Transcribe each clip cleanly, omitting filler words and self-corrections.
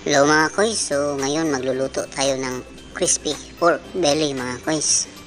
Hello mga koys, so ngayon magluluto tayo ng crispy pork belly mga koys.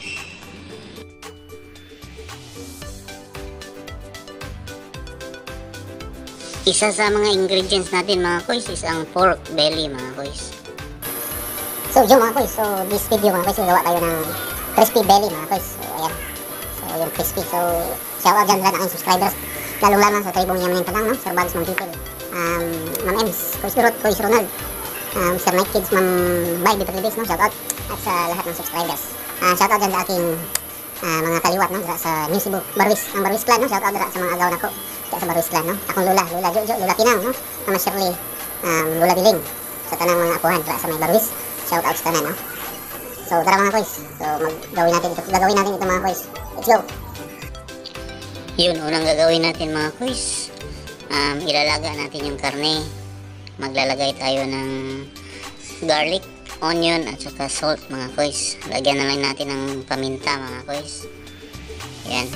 Isa sa mga ingredients natin mga koys is ang pork belly mga koys. So yun mga koys, so this video mga koys, gawa tayo ng crispy belly mga koys. So ayan, so yung crispy, so shout out dyan lahat ng aking subscribers, lalong lalo sa tribong yaman yung talang, no? Sir Bags, Ma'am People, Ma'am Ems, Koys Durot, Koys Ronald, Sir Night Kids, Ma'am Bay, Dito Days, no? Shout out at sa lahat ng subscribers. Shout out dyan sa aking mga kaliwat, no? Sa New Cebu, Barwis, ang Barwis Clan, no? Shout out dyan sa mga agaw na ko sa Barwis Clan, no? Akong Lola Jojo, Lola Kinang, no? Mama Shirley, Lola Biling, sa tanang mga apuhan sa may Barwis. Shout out sa tanan, no? So tara mga koys, so gagawin natin ito mga koys. Let's go. Yun, unang gagawin natin mga koys, ilalaga natin yung karne. Maglalagay tayo ng garlic, onion at saka salt mga koys. Lagyan na lang natin ng paminta mga koys. Yan.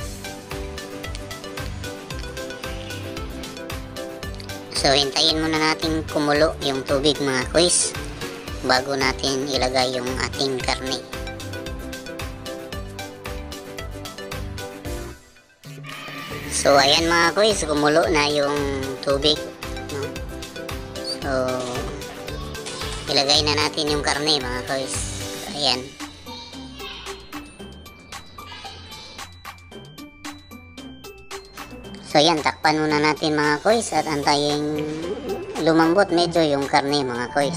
So hintayin muna natin kumulo yung tubig mga koys bago natin ilagay yung ating karne. So ayan mga koys, kumulo na yung tubig, no? So ilagay na natin yung karne mga koys. Ayan. So ayan, takpan muna natin mga koys at antayin lumambot medyo yung karne mga koys.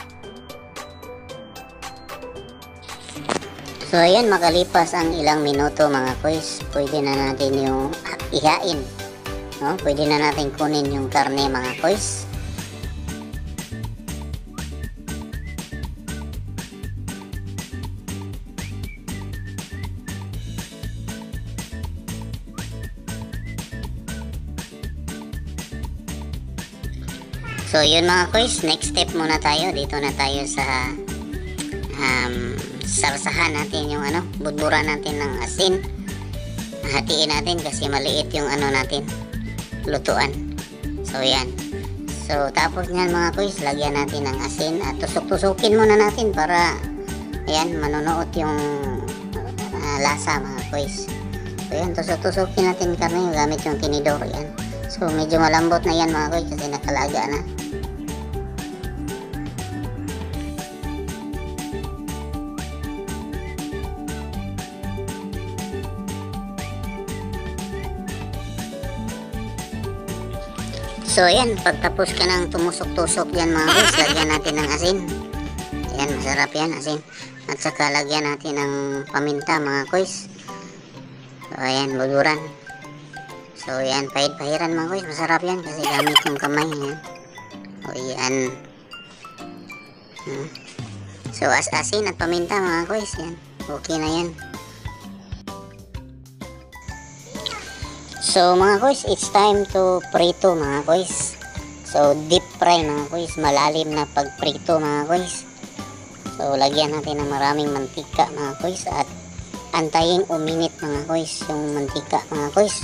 So ayan, makalipas ang ilang minuto mga koys, pwede na natin yung ihain, no? Pwede na natin kunin yung karne mga koys. So yun mga koys, next step muna tayo. Dito na tayo sa sarsahan natin yung budburan natin ng asin. Hatiin natin kasi maliit yung natin, lutuan. So yan. So tapos nyan mga koys, lagyan natin ng asin at tusok-tusukin muna natin para ayan, manunuot yung lasa mga koys. So yan, tusok-tusukin natin karne gamit yung tinidor yan. So medyo malambot na yan mga koys kasi nakalaga na. So ayan, pagtapos ka ng tumusok-tusok yan mga koys, lagyan natin ng asin. Ayan, masarap yan, asin. At saka lagyan natin ng paminta mga koys. So ayan, buluran. So ayan, pahid-pahiran mga koys, masarap yan kasi gamit yung kamay. Ayan. O ayan. So asin at paminta mga koys, yan. Okay na yan. So mga koys, it's time to prito mga koys. So deep fry mga koys, malalim na pagprito mga koys. So lagyan natin ng maraming mantika mga koys at antayin uminit mga koys yung mantika mga koys.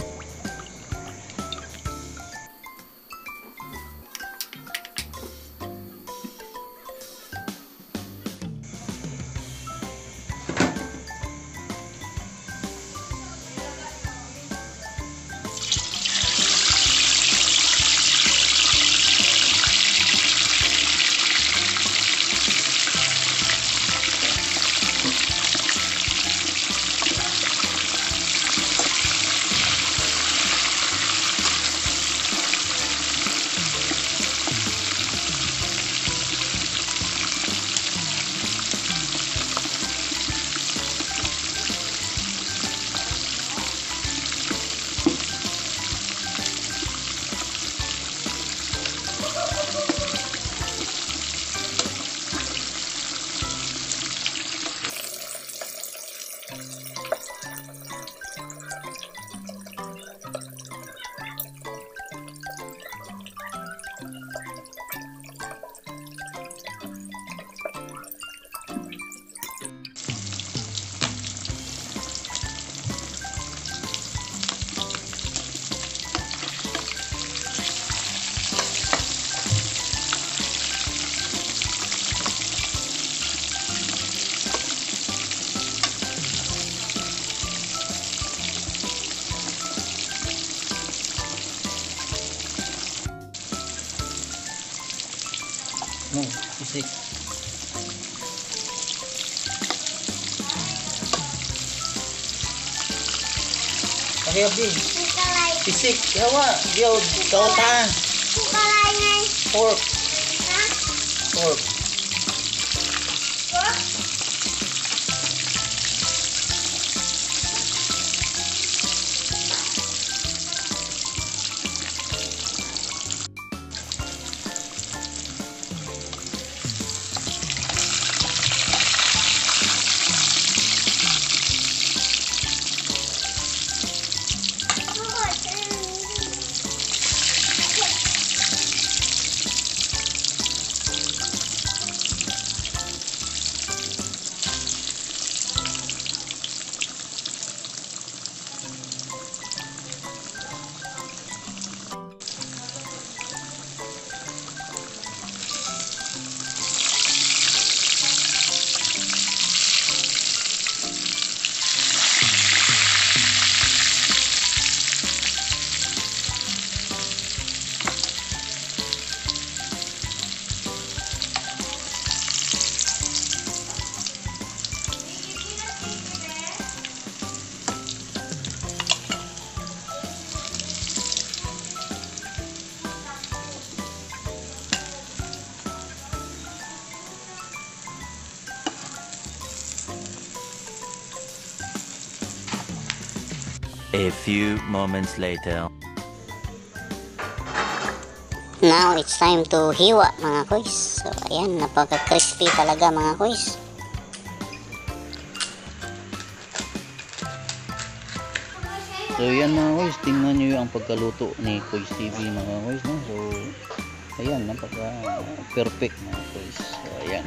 No, isik. Okay, Abdi. Kukalay. Isik. Yawa. Diyaw. Kauta. Kukalay ngay. Pork. Ha? Pork. Pork? A few moments later. Now, it's time to hiwa mga kuys. So, ayan, napaka-crispy talaga mga kuys. So yan mga guys, tingnan nyo ang pagkaluto ni Kois TV mga guys, no? So ayan, napaka perfect mga guys. So ayan.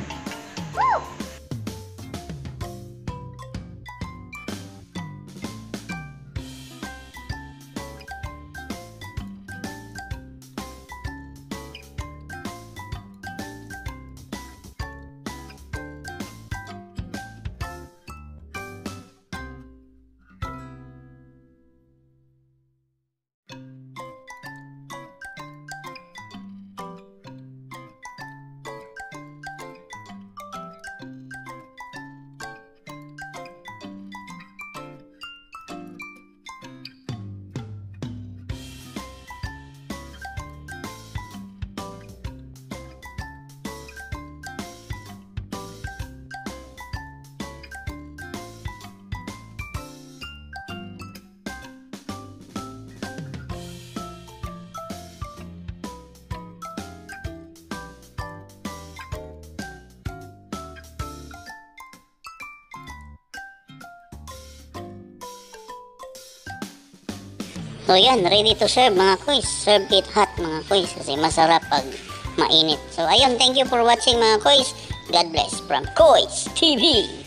So yan, ready to serve mga kuys. Serve it hot mga kuys kasi masarap pag mainit. So ayun, thank you for watching mga kuys. God bless from Kois TV.